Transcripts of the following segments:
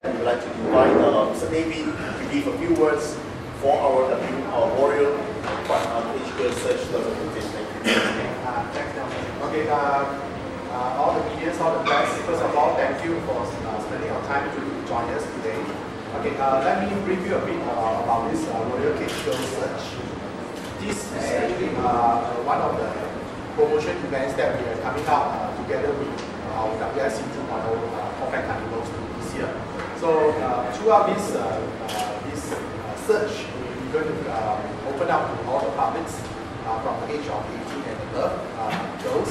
We would like to invite Mr. David to give a few words for our Warrior Asia Search 2015. Thank you. Thanks, Nelson. Okay, all the media, all the press, first of all, thank you for spending your time to join us today. Okay, let me brief you a bit about this Royal Cage Show Search. This is actually one of the promotion events that we are coming out together with our WSC 2.0 Perfect Carnivals this year. So throughout this search, we're going to open up to all the publics from the age of 18 and above, girls.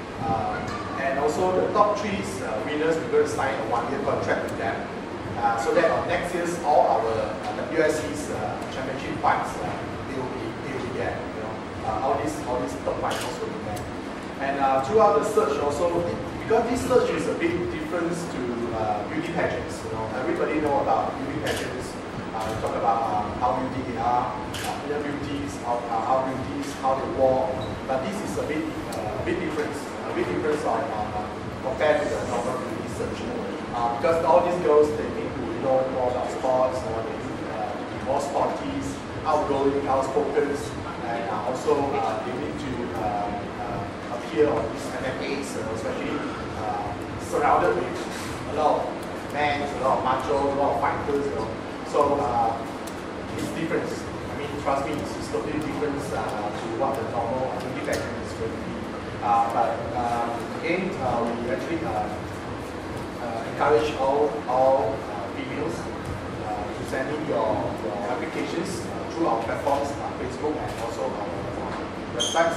And also the top 3 winners, we're going to sign a 1-year contract with them. So that on next year's all our WSC's championship fights, they will be there. You know, all these top finals will be there. And throughout the search also, because this search is a big difference to beauty pageants. You know, everybody know about beauty pageants. We talk about how beauty they are, inner beauties, how beauties, how they walk. But this is a bit difference. A bit difference on compared to the normal beauty search. Because all these girls, they need to know more about sports, or they need to be more sporty, outgoing, outspoken, and also they need to appear on these MMAs, especially surrounded with a lot of men, a lot of machos, a lot of fighters. You know. So it's different. I mean, trust me, it's totally different to what the normal beauty pageant is going to be. But again, we actually encourage all females to send in your applications through our platforms, Facebook and also our websites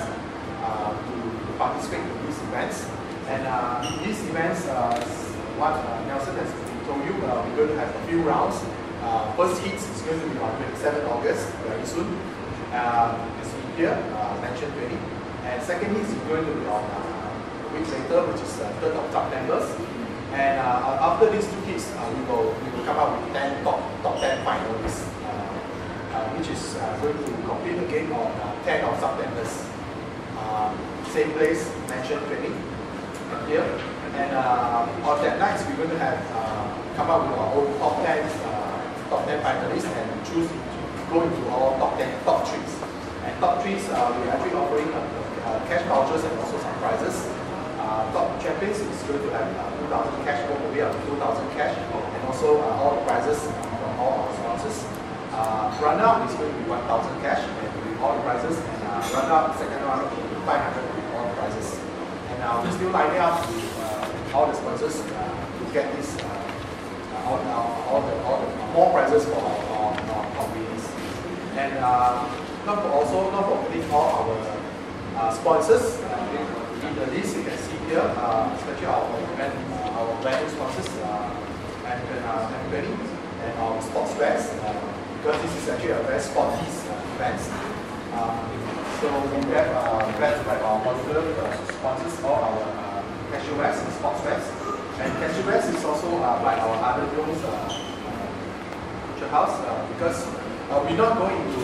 to participate in these events. And in these events, what Nelson has told you, we're going to have a few rounds. First heat is going to be on 27 August, very soon. As here, mentioned 20. And second heat is going to be on a week later, which is 3rd of September. And after these 2 heats, we will come up with 10 top 10 finalists, which is going to complete again on 10th of September. Same place, mentioned 20 here. And on that night, we're going to have come up with our own top 10 finalists and choose to go into all top 3s. And top 3s, we're actually offering cash vouchers and also some prizes. Top champions is going to have 2,000 cash, going to be 2,000 cash, and also all the prizes from all our sponsors. Runner-up is going to be 1,000 cash and with all the prizes, and runner-up, second runner-up will be 500 with all the prizes. And we're still lining up to all the sponsors to get this all the more prizes for our winners. And not forgetting all our sponsors. In the list you can see here, especially our venue sponsors, and our sports fairs, because this is actually a very sporty event. So we have events like our modular sponsors, all our casual wears and sports fairs. And casual wears is also by our other drones house, because we're not going into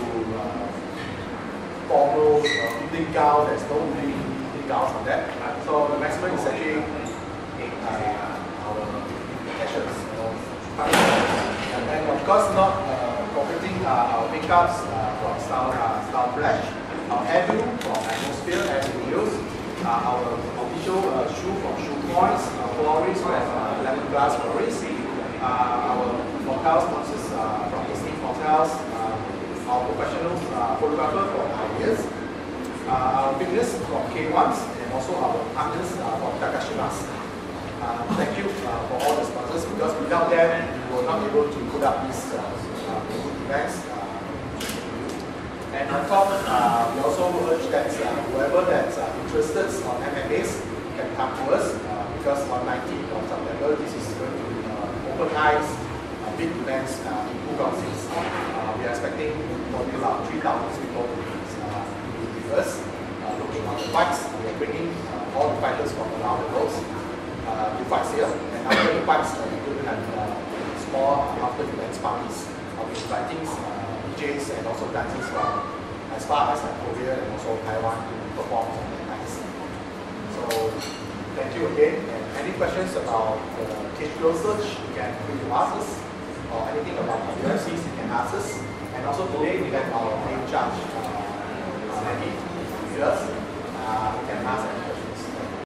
formal evening gown. There's no evening gowns on that. So the maximum is actually our casuals. And then of course not forgetting our makeups from Style Flash, our hairdo from Atmosphere Hair Studios, our official shoe from Shoe Points, florist from Lemongrass Florist, our hotel sponsors from Disney Hotels, our professional photographer from Ideas, our fitness from K1s, and also our partners from Takashimas. Thank you for all the sponsors, because without them, we were not able to put up these events. And on top, we also urge that whoever that's interested on MMAs can come to us, because on 19th of September, this is going to be open eyes, big events in Phuket. We are expecting probably about 3,000 people to be with us, looking on the fights. We are bringing all the fighters from around the world to fight here. And after the fights, we're going to have small after events parties. We're inviting DJs and also dancers from as far as Korea and also Taiwan to perform on the nights. So thank you again. And Any questions about the THQ search, you can ask us, or anything about the UFCs, you can ask us. And also today we have our main judge, Maggie, with us. You can ask any